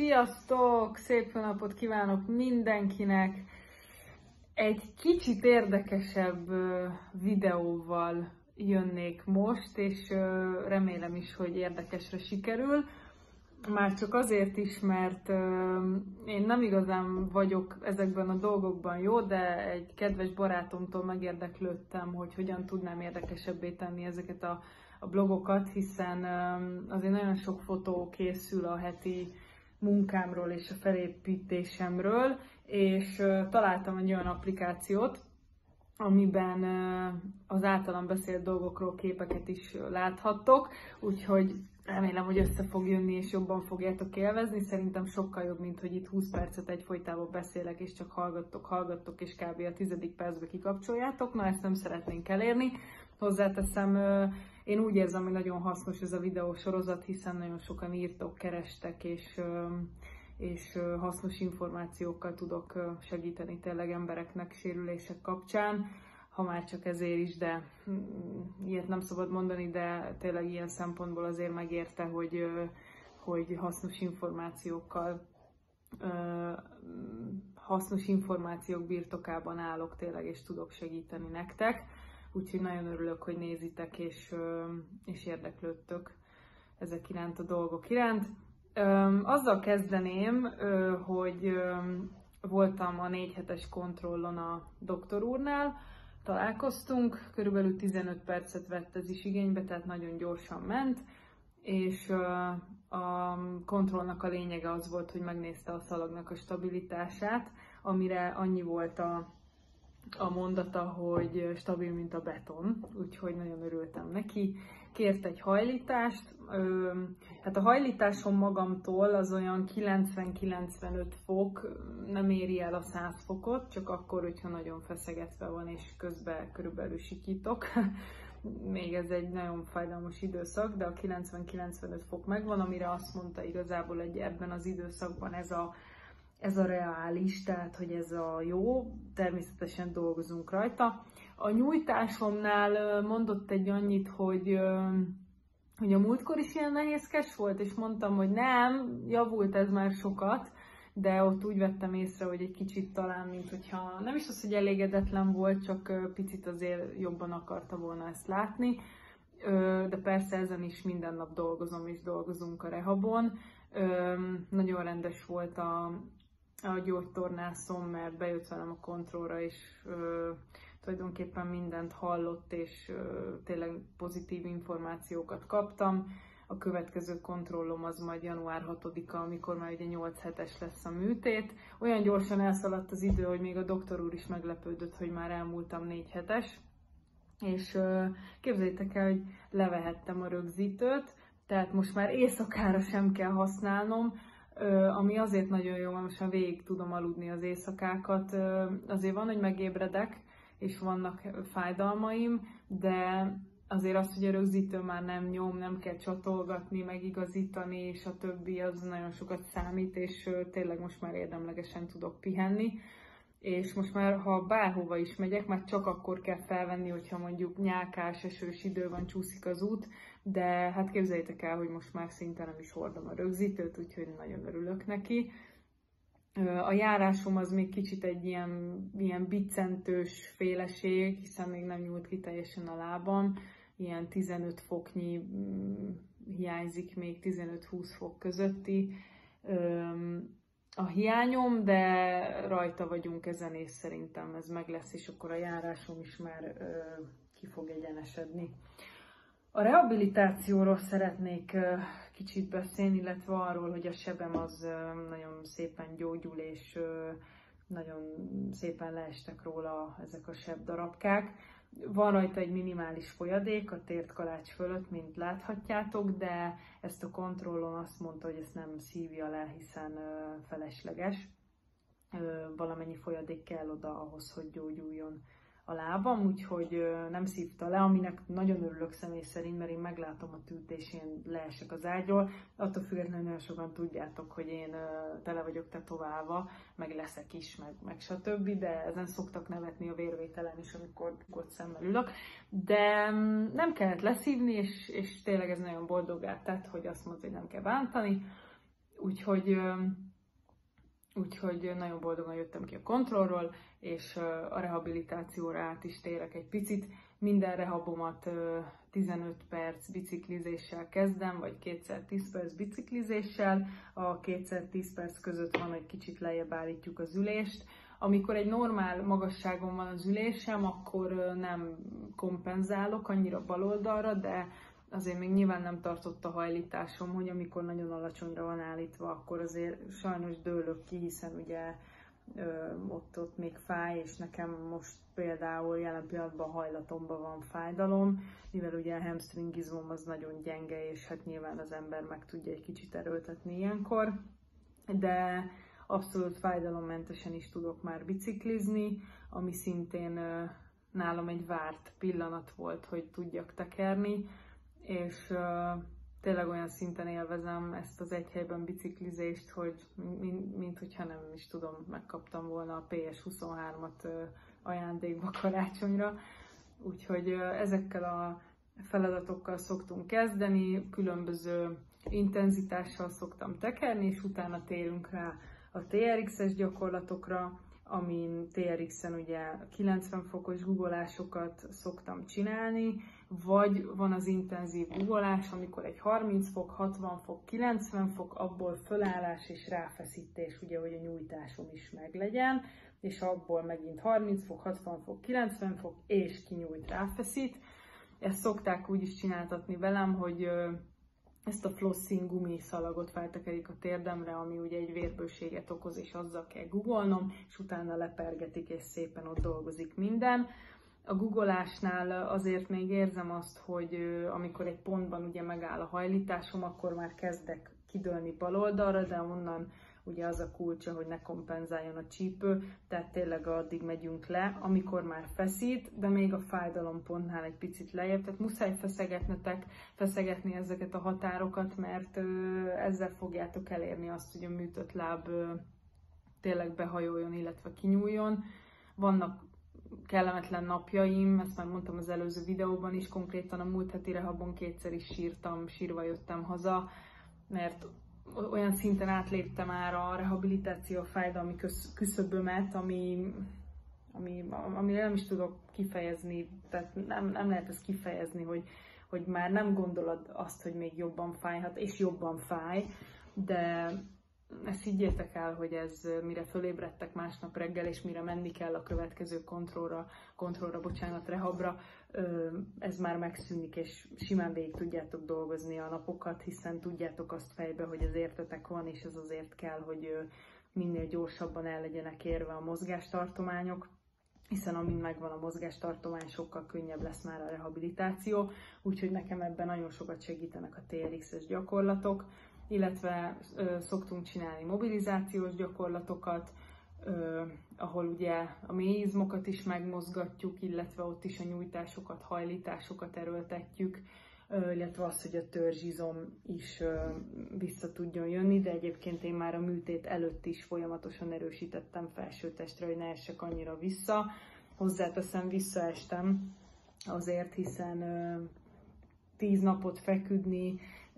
Sziasztok! Szép jó napot kívánok mindenkinek! Egy kicsit érdekesebb videóval jönnék most, és remélem is, hogy érdekesre sikerül. Már csak azért is, mert én nem igazán vagyok ezekben a dolgokban jó, de egy kedves barátomtól megérdeklődtem, hogy hogyan tudnám érdekesebbé tenni ezeket a blogokat, hiszen azért nagyon sok fotó készül a heti munkámról és a felépítésemről, és találtam egy olyan applikációt, amiben az általam beszélt dolgokról képeket is láthattok, úgyhogy remélem, hogy össze fog jönni és jobban fogjátok élvezni. Szerintem sokkal jobb, mint hogy itt 20 percet egyfolytában beszélek, és csak hallgattok, és kb. A 10. percbe kikapcsoljátok. Na, ezt nem szeretnénk elérni. Hozzáteszem, én úgy érzem, hogy nagyon hasznos ez a videósorozat, hiszen nagyon sokan írtok, kerestek, és hasznos információkkal tudok segíteni tényleg embereknek sérülések kapcsán, ha már csak ezért is, de ilyet nem szabad mondani, de tényleg ilyen szempontból azért megérte, hogy hasznos információk birtokában állok tényleg, és tudok segíteni nektek. Úgyhogy nagyon örülök, hogy nézitek, és érdeklődtök ezek iránt, a dolgok iránt. Azzal kezdeném, hogy voltam a 4 hetes kontrollon a doktor úrnál, találkoztunk, körülbelül 15 percet vett ez is igénybe, tehát nagyon gyorsan ment, és a kontrollnak a lényege az volt, hogy megnézte a szalagnak a stabilitását, amire annyi volt a mondata, hogy stabil, mint a beton, úgyhogy nagyon örültem neki. Kért egy hajlítást, hát a hajlításom magamtól az olyan 90-95 fok, nem éri el a 100 fokot, csak akkor, hogyha nagyon feszegetve van, és közben körülbelül sikítok. Még ez egy nagyon fájdalmas időszak, de a 90-95 fok megvan, amire azt mondta igazából, hogy ebben az időszakban ez a reális, tehát hogy ez a jó, természetesen dolgozunk rajta. A nyújtásomnál mondott egy annyit, hogy a múltkor is ilyen nehézkes volt, és mondtam, hogy nem, javult ez már sokat, de ott úgy vettem észre, hogy egy kicsit talán, mint hogyha nem is az, hogy elégedetlen volt, csak picit azért jobban akarta volna ezt látni. De persze ezen is minden nap dolgozom, és dolgozunk a rehabon. Nagyon rendes volt a gyógytornászom, mert bejött velem a kontrollra, és tulajdonképpen mindent hallott, és tényleg pozitív információkat kaptam. A következő kontrollom az majd január 6-a, amikor már ugye 8 hetes lesz a műtét. Olyan gyorsan elszaladt az idő, hogy még a doktor úr is meglepődött, hogy már elmúltam 4 hetes. És képzeljétek el, hogy levehettem a rögzítőt, tehát most már éjszakára sem kell használnom, ami azért nagyon jó, mert most már végig tudom aludni az éjszakákat. Azért van, hogy megébredek, és vannak fájdalmaim, de azért az, hogy a rögzítő már nem nyom, nem kell csatolgatni, megigazítani, és a többi, az nagyon sokat számít, és tényleg most már érdemlegesen tudok pihenni. És most már, ha bárhova is megyek, már csak akkor kell felvenni, hogyha mondjuk nyálkás, esős idő van, csúszik az út, de hát képzeljétek el, hogy most már szinte nem is hordom a rögzítőt, úgyhogy nagyon örülök neki. A járásom az még kicsit egy ilyen biccentős féleség, hiszen még nem nyúlt ki teljesen a lábam, ilyen 15 foknyi hiányzik, még 15-20 fok közötti a hiányom, de rajta vagyunk ezen, és szerintem ez meg lesz, és akkor a járásom is már ki fog egyenesedni. A rehabilitációról szeretnék kicsit beszélni, illetve arról, hogy a sebem az nagyon szépen gyógyul, és nagyon szépen leestek róla ezek a sebdarabkák. Van rajta egy minimális folyadék a tért kalács fölött, mint láthatjátok, de ezt a kontrollon azt mondta, hogy ezt nem szívja le, hiszen felesleges. Valamennyi folyadék kell oda ahhoz, hogy gyógyuljon a lábam, úgyhogy nem szívta le, aminek nagyon örülök személy szerint, mert én meglátom a tűt, és én leesek az ágyról. Attól függetlenül nagyon sokan tudjátok, hogy én tele vagyok tetoválva, meg leszek is, meg stb., de ezen szoktak nevetni a vérvételen is, amikor ott szemmel ülök. De nem kellett leszívni, és tényleg ez nagyon boldoggá tett, hogy azt mondta, hogy nem kell bántani. Úgyhogy nagyon boldogan jöttem ki a kontrollról, és a rehabilitációra át is térek egy picit. Minden rehabomat 15 perc biciklizéssel kezdem, vagy 2x10 perc biciklizéssel. A 2x10 perc között van, hogy kicsit lejjebb állítjuk az ülést. Amikor egy normál magasságon van az ülésem, akkor nem kompenzálok annyira bal oldalra, de azért még nyilván nem tartott a hajlításom, hogy amikor nagyon alacsonyra van állítva, akkor azért sajnos dőlök ki, hiszen ugye ott még fáj, és nekem most például jelen pillanatban a hajlatomban van fájdalom, mivel ugye a hamstring izmom az nagyon gyenge, és hát nyilván az ember meg tudja egy kicsit erőltetni ilyenkor, de abszolút fájdalommentesen is tudok már biciklizni, ami szintén nálam egy várt pillanat volt, hogy tudjak tekerni, és tényleg olyan szinten élvezem ezt az egy helyben biciklizést, hogy mint hogyha nem is tudom, megkaptam volna a PS23-at ajándékba karácsonyra. Úgyhogy ezekkel a feladatokkal szoktunk kezdeni, különböző intenzitással szoktam tekerni, és utána térünk rá a TRX-es gyakorlatokra, amin TRX-en ugye 90 fokos guggolásokat szoktam csinálni, vagy van az intenzív guggolás, amikor egy 30 fok, 60 fok, 90 fok, abból fölállás és ráfeszítés, ugye, hogy a nyújtásom is meglegyen, és abból megint 30 fok, 60 fok, 90 fok, és kinyújt, ráfeszít. Ezt szokták úgy is csináltatni velem, hogy ezt a flossing gumiszalagot feltekerik a térdemre, ami ugye egy vérbőséget okoz, és azzal kell guggolnom, és utána lepergetik, és szépen ott dolgozik minden. A guggolásnál azért még érzem azt, hogy amikor egy pontban ugye megáll a hajlításom, akkor már kezdek kidőlni bal oldalra, de onnan ugye az a kulcsa, hogy ne kompenzáljon a csípő, tehát tényleg addig megyünk le, amikor már feszít, de még a fájdalompontnál egy picit lejjebb, tehát muszáj feszegetni ezeket a határokat, mert ezzel fogjátok elérni azt, hogy a műtött láb tényleg behajoljon, illetve kinyúljon. Vannak kellemetlen napjaim, ezt már mondtam az előző videóban is, konkrétan a múlt heti rehabon 2-szer is sírtam, sírva jöttem haza, mert olyan szinten átléptem már a rehabilitáció fájdalmi küszöbömet, ami nem is tudok kifejezni, tehát nem lehet ezt kifejezni, hogy már nem gondolod azt, hogy még jobban fájhat, és jobban fáj, de ezt higgyétek el, hogy ez mire fölébredtek másnap reggel, és mire menni kell a következő rehabra, ez már megszűnik, és simán végig tudjátok dolgozni a napokat, hiszen tudjátok azt fejbe, hogy az értetek van, és ez azért kell, hogy minél gyorsabban el legyenek érve a mozgástartományok, hiszen amint megvan a mozgástartomány, sokkal könnyebb lesz már a rehabilitáció, úgyhogy nekem ebben nagyon sokat segítenek a TRX-es gyakorlatok, illetve szoktunk csinálni mobilizációs gyakorlatokat, ahol ugye a mély izmokat is megmozgatjuk, illetve ott is a nyújtásokat, hajlításokat erőltetjük, illetve az, hogy a törzsizom is vissza tudjon jönni, de egyébként én már a műtét előtt is folyamatosan erősítettem felsőtestre, hogy ne essek annyira vissza. Hozzáteszem, visszaestem azért, hiszen 10 napot feküdni,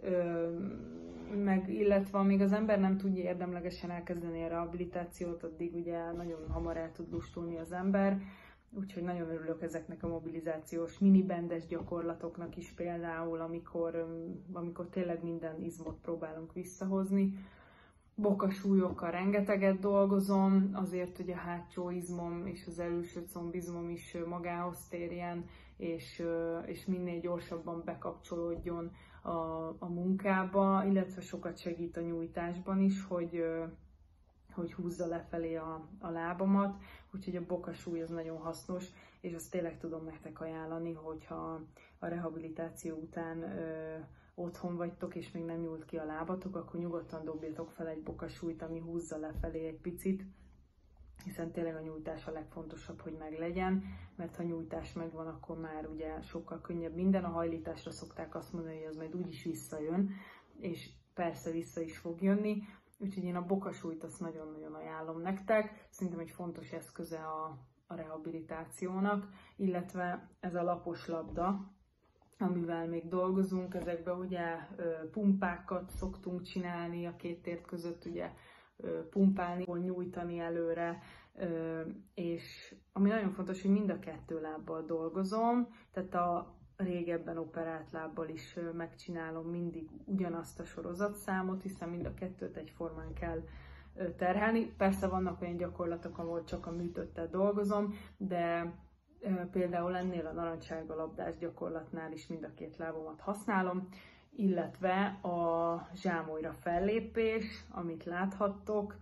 illetve amíg az ember nem tudja érdemlegesen elkezdeni a rehabilitációt, addig ugye nagyon hamar el tud lustulni az ember. Úgyhogy nagyon örülök ezeknek a mobilizációs minibendes gyakorlatoknak is például, amikor tényleg minden izmot próbálunk visszahozni. Bokasúlyokkal rengeteget dolgozom, azért, hogy a hátsó izmom és az előső combizmom is magához térjen, és minél gyorsabban bekapcsolódjon a munkába, illetve sokat segít a nyújtásban is, hogy húzza lefelé a lábamat, úgyhogy a bokasúly az nagyon hasznos, és azt tényleg tudom nektek ajánlani, hogyha a rehabilitáció után otthon vagytok, és még nem nyúlt ki a lábatok, akkor nyugodtan dobjatok fel egy bokasúlyt, ami húzza lefelé egy picit, hiszen tényleg a nyújtás a legfontosabb, hogy meglegyen, mert ha nyújtás megvan, akkor már ugye sokkal könnyebb minden. A hajlításra szokták azt mondani, hogy az majd úgyis visszajön, és persze vissza is fog jönni, úgyhogy én a bokasúlyt azt nagyon-nagyon ajánlom nektek. Szerintem egy fontos eszköze a rehabilitációnak, illetve ez a lapos labda, amivel még dolgozunk. Ezekben ugye pumpákat szoktunk csinálni, a két tért között ugye pumpálni, nyújtani előre, és ami nagyon fontos, hogy mind a kettő lábbal dolgozom, tehát a régebben operált lábbal is megcsinálom mindig ugyanazt a sorozatszámot, hiszen mind a kettőt egyformán kell terhelni. Persze vannak olyan gyakorlatok, ahol csak a műtöttel dolgozom, de például ennél a narancssárga labdás gyakorlatnál is mind a két lábomat használom, illetve a zsámolyra fellépés, amit láthattok,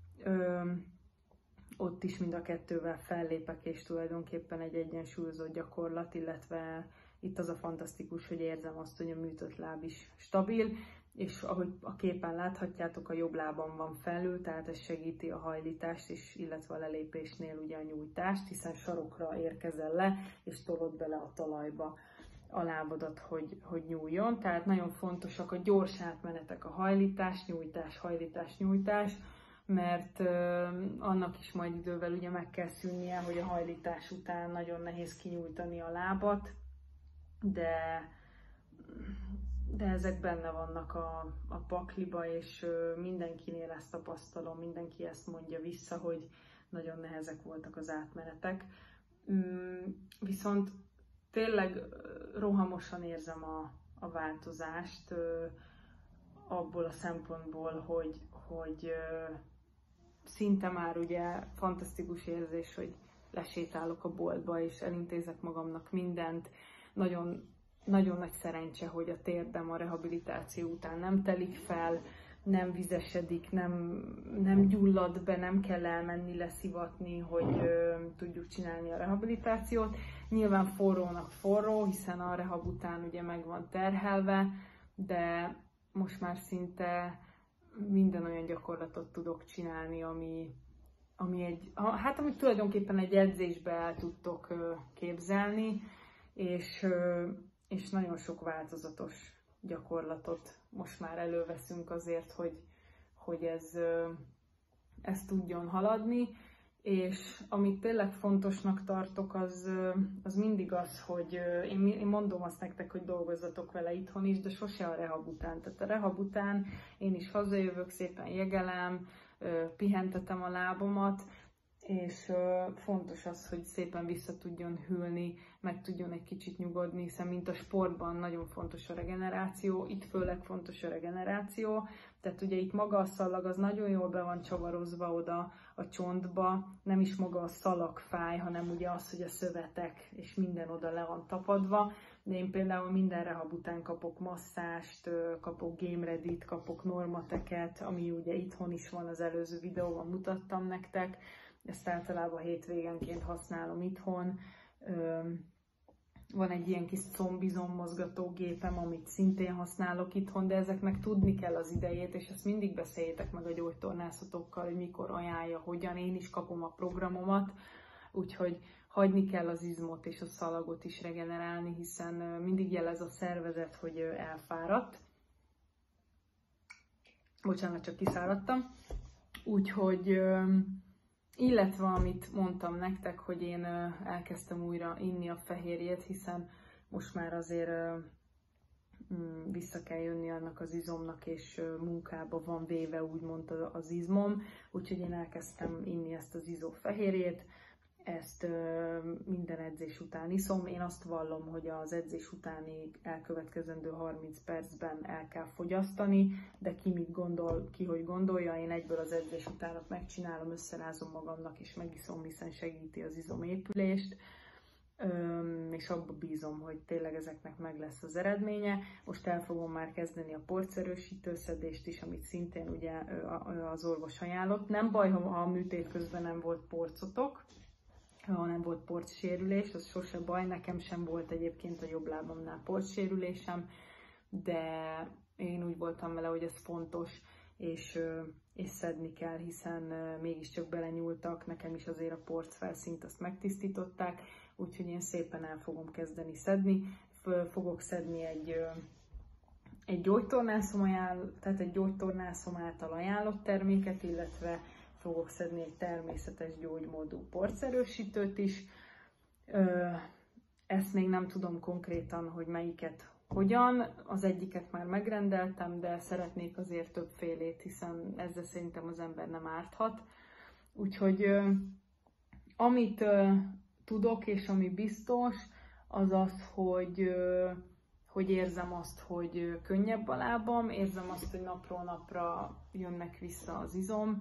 ott is mind a kettővel fellépek, és tulajdonképpen egy egyensúlyozott gyakorlat, illetve itt az a fantasztikus, hogy érzem azt, hogy a műtött láb is stabil, és ahogy a képen láthatjátok, a jobb lábam van felül, tehát ez segíti a hajlítást is, illetve a lelépésnél ugye a nyújtást, hiszen sarokra érkezel le, és tolod bele a talajba a lábadat, hogy nyúljon. Tehát nagyon fontosak a gyors átmenetek, a hajlítás, nyújtás, mert annak is majd idővel ugye meg kell szűnnie, hogy a hajlítás után nagyon nehéz kinyújtani a lábat, de ezek benne vannak a pakliba, és mindenkinél ezt tapasztalom, mindenki ezt mondja vissza, hogy nagyon nehezek voltak az átmenetek. Viszont tényleg rohamosan érzem a változást abból a szempontból, hogy szinte már ugye fantasztikus érzés, hogy lesétálok a boltba, és elintézek magamnak mindent. Nagyon, nagyon nagy szerencse, hogy a térdem a rehabilitáció után nem telik fel, nem vizesedik, nem gyullad be, nem kell elmenni leszivatni, hogy tudjuk csinálni a rehabilitációt. Nyilván forrónak forró, hiszen a rehab után ugye meg van terhelve, de most már szinte minden olyan gyakorlatot tudok csinálni, amit tulajdonképpen egy edzésbe el tudtok képzelni, és nagyon sok változatos gyakorlatot most már előveszünk azért, hogy ez tudjon haladni, és amit tényleg fontosnak tartok, az mindig az, hogy én mondom azt nektek, hogy dolgozzatok vele itthon is, de sose a rehab után. Tehát a rehab után én is hazajövök, szépen jegelem, pihentetem a lábomat, és fontos az, hogy szépen vissza tudjon hűlni, meg tudjon egy kicsit nyugodni, hiszen mint a sportban nagyon fontos a regeneráció, itt főleg fontos a regeneráció, tehát ugye itt maga a szalag az nagyon jól be van csavarozva oda a csontba, nem is maga a szalag fáj, hanem ugye az, hogy a szövetek és minden oda le van tapadva, de én például minden rehab után kapok masszást, kapok game ready-t, kapok normateket, ami ugye itthon is van, az előző videóban mutattam nektek, ezt általában hétvégenként használom itthon. Van egy ilyen kis combizom-mozgatógépem, amit szintén használok itthon, de ezeknek tudni kell az idejét, és ezt mindig beszéljétek meg a gyógytornászatokkal, hogy mikor ajánlja, hogyan. Én is kapom a programomat, úgyhogy hagyni kell az izmot és a szalagot is regenerálni, hiszen mindig jelez a szervezet, hogy elfáradt. Bocsánat, csak kiszáradtam. Úgyhogy illetve amit mondtam nektek, hogy én elkezdtem újra inni a fehérjét, hiszen most már azért vissza kell jönni annak az izomnak, és munkába van véve úgymond az izmom, úgyhogy én elkezdtem inni ezt az izófehérjét, ezt minden edzés után iszom. Én azt vallom, hogy az edzés utáni elkövetkezendő 30 percben el kell fogyasztani, de ki mit gondol, ki hogy gondolja, én egyből az edzés utánat megcsinálom, összerázom magamnak és megiszom, hiszen segíti az izomépülést, és abba bízom, hogy tényleg ezeknek meg lesz az eredménye. Most el fogom már kezdeni a porcerősítő szedést is, amit szintén ugye az orvos ajánlott. Nem baj, ha a műtét közben nem volt porcotok, ha nem volt porcsérülés, az sose baj, nekem sem volt egyébként a jobb lábamnál porcsérülésem, de én úgy voltam vele, hogy ez fontos, és szedni kell, hiszen mégiscsak belenyúltak, nekem is azért a porc felszínt azt megtisztították, úgyhogy én szépen el fogom kezdeni szedni. Fogok szedni egy gyógytornászom által ajánlott terméket, illetve fogok szedni egy természetes gyógymódú porcerősítőt is, Ezt még nem tudom konkrétan, hogy melyiket hogyan. Az egyiket már megrendeltem, de szeretnék azért többfélét, hiszen ezzel szerintem az ember nem árthat. Úgyhogy amit tudok és ami biztos, az az, hogy érzem azt, hogy könnyebb a lábam, érzem azt, hogy napról napra jönnek vissza az izom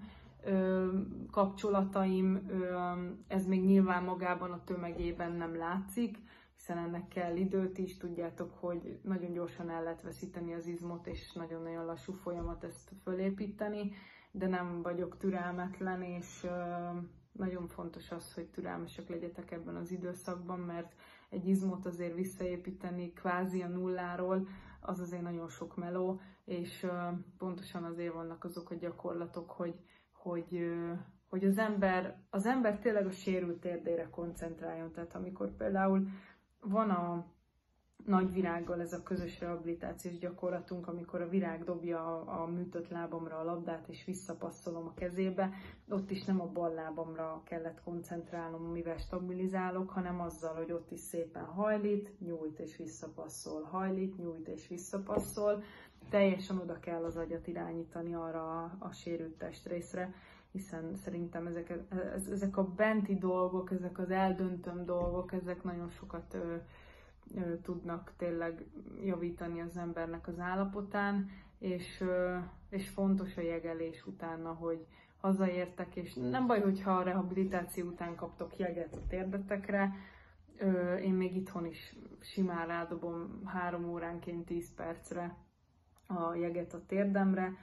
kapcsolataim. Ez még nyilván magában a tömegében nem látszik, hiszen ennek kell időt is. Tudjátok, hogy nagyon gyorsan el lehet veszíteni az izmot, és nagyon-nagyon lassú folyamat ezt fölépíteni, de nem vagyok türelmetlen, és nagyon fontos az, hogy türelmesek legyetek ebben az időszakban, mert egy izmot azért visszaépíteni kvázi a nulláról, az azért nagyon sok meló, és pontosan azért vannak azok a gyakorlatok, hogy az ember tényleg a sérült térdére koncentráljon. Tehát amikor például van a nagy virággal ez a közös rehabilitációs gyakorlatunk, amikor a virág dobja a műtött lábamra a labdát, és visszapasszolom a kezébe, ott is nem a bal lábamra kellett koncentrálnom, mivel stabilizálok, hanem azzal, hogy ott is szépen hajlít, nyújt és visszapasszol, hajlít, nyújt és visszapasszol. Teljesen oda kell az agyat irányítani arra a sérült testrészre, hiszen szerintem ezek a benti dolgok, ezek az eldöntöm dolgok, ezek nagyon sokat tudnak tényleg javítani az embernek az állapotán, és fontos a jegelés utána, hogy hazaértek, és nem baj, hogyha a rehabilitáció után kaptok jeget a térdetekre, én még itthon is simán rádobom 3 óránként 10 percre a jeget a térdemre,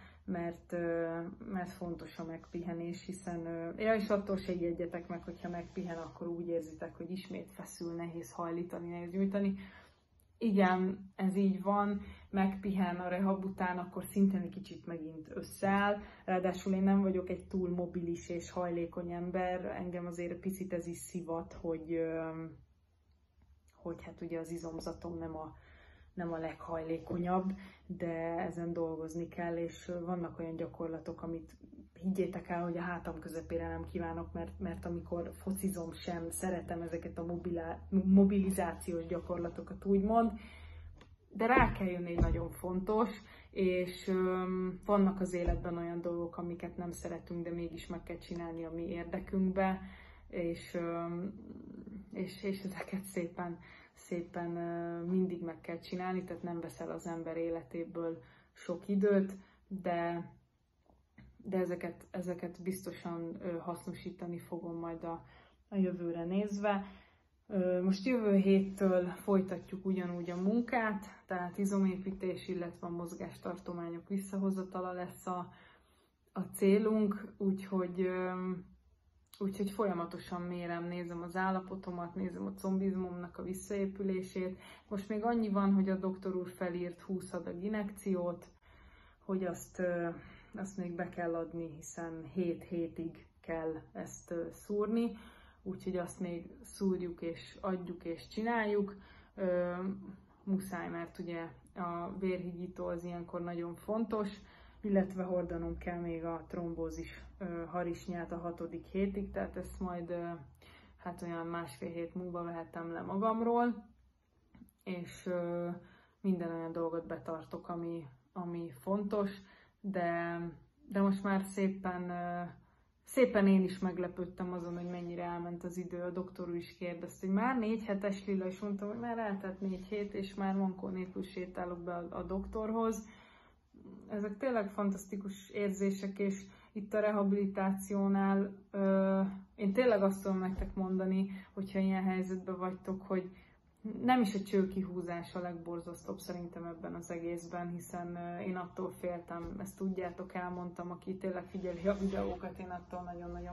mert fontos a megpihenés, hiszen és attól se ijedjetek meg, hogyha megpihen, akkor úgy érzitek, hogy ismét feszül, nehéz hajlítani, nehéz nyújtani. Igen, ez így van, megpihen a rehab után, akkor szintén egy kicsit megint összeáll. Ráadásul én nem vagyok egy túl mobilis és hajlékony ember, engem azért picit ez is szivat, hogy hát ugye az izomzatom nem a leghajlékonyabb, de ezen dolgozni kell, és vannak olyan gyakorlatok, amit higgyétek el, hogy a hátam közepére nem kívánok, mert amikor focizom sem szeretem ezeket a mobilizációs gyakorlatokat úgymond, de rá kell jönni, nagyon fontos, és vannak az életben olyan dolgok, amiket nem szeretünk, de mégis meg kell csinálni a mi érdekünkbe, és ezeket szépen mindig meg kell csinálni, tehát nem veszel az ember életéből sok időt, de ezeket biztosan hasznosítani fogom majd a jövőre nézve. Most jövő héttől folytatjuk ugyanúgy a munkát, tehát izomépítés, illetve a mozgástartományok visszahozatala lesz a célunk, úgyhogy folyamatosan mérem, nézem az állapotomat, nézem a combizmomnak a visszaépülését. Most még annyi van, hogy a doktor úr felírt 20 adag injekciót, hogy azt még be kell adni, hiszen 7 hétig kell ezt szúrni, úgyhogy azt még szúrjuk és adjuk és csináljuk. Muszáj, mert ugye a vérhigító az ilyenkor nagyon fontos, illetve hordanom kell még a trombózis harisnyát a 6. hétig, tehát ezt majd hát olyan 1,5 hét múlva vehetem le magamról, és minden olyan dolgot betartok, ami fontos, de most már szépen én is meglepődtem azon, hogy mennyire elment az idő. A doktor úr is kérdezte, hogy már 4 hetes Lilla, és mondtam, hogy már eltelt 4 hét, és már mankó nélkül sétálok be a doktorhoz. Ezek tényleg fantasztikus érzések, és itt a rehabilitációnál én tényleg azt tudom nektek mondani, hogyha ilyen helyzetben vagytok, hogy nem is a csőkihúzás a legborzasztóbb szerintem ebben az egészben, hiszen én attól féltem, ezt tudjátok, elmondtam, aki tényleg figyeli a videókat, én attól nagyon-nagyon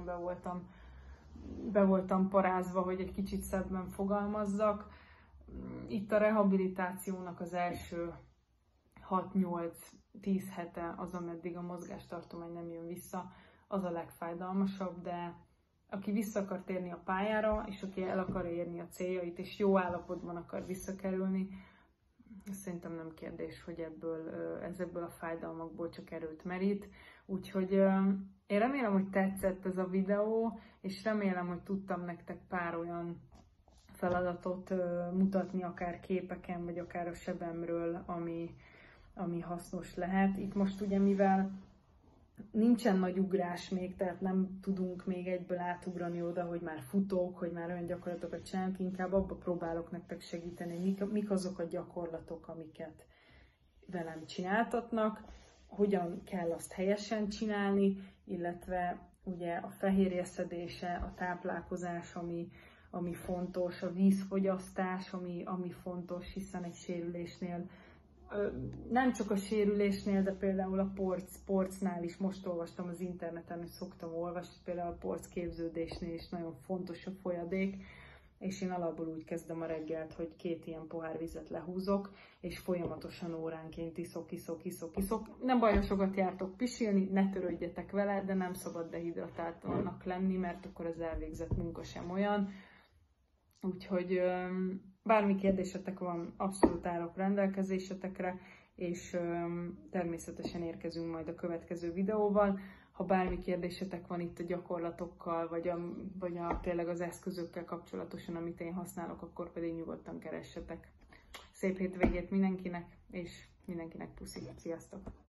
be voltam parázva, hogy egy kicsit szebben fogalmazzak. Itt a rehabilitációnak az első 6-8-10 hete, az, ameddig a mozgástartomány nem jön vissza, az a legfájdalmasabb, de aki vissza akar térni a pályára, és aki el akar érni a céljait, és jó állapotban akar visszakerülni, szerintem nem kérdés, hogy ezekből a fájdalmakból csak erőt merít. Úgyhogy én remélem, hogy tetszett ez a videó, és remélem, hogy tudtam nektek pár olyan feladatot mutatni, akár képeken, vagy akár a sebemről, ami hasznos lehet. Itt most ugye, mivel nincsen nagy ugrás még, tehát nem tudunk még egyből átugrani oda, hogy már futók, hogy már olyan gyakorlatokat csinálunk, inkább abba próbálok nektek segíteni, mik azok a gyakorlatok, amiket velem csináltatnak, hogyan kell azt helyesen csinálni, illetve ugye a fehérjeszedése, a táplálkozás, ami fontos, a vízfogyasztás, ami fontos, hiszen egy sérülésnél, nem csak a sérülésnél, de például a porcnál is, most olvastam az interneten, hogy szoktam olvasni, például a porcképződésnél is nagyon fontos a folyadék, és én alapból úgy kezdem a reggelt, hogy 2 ilyen pohár vizet lehúzok, és folyamatosan óránként iszok. Nem baj, ha sokat jártok pisilni, ne törődjetek vele, de nem szabad dehidratáltalannak lenni, mert akkor az elvégzett munka sem olyan. Úgyhogy bármi kérdésetek van, abszolút állok rendelkezésetekre, és természetesen érkezünk majd a következő videóval. Ha bármi kérdésetek van itt a gyakorlatokkal, vagy tényleg az eszközökkel kapcsolatosan, amit én használok, akkor pedig nyugodtan keressetek. Szép hétvégét mindenkinek, és mindenkinek puszi. Sziasztok!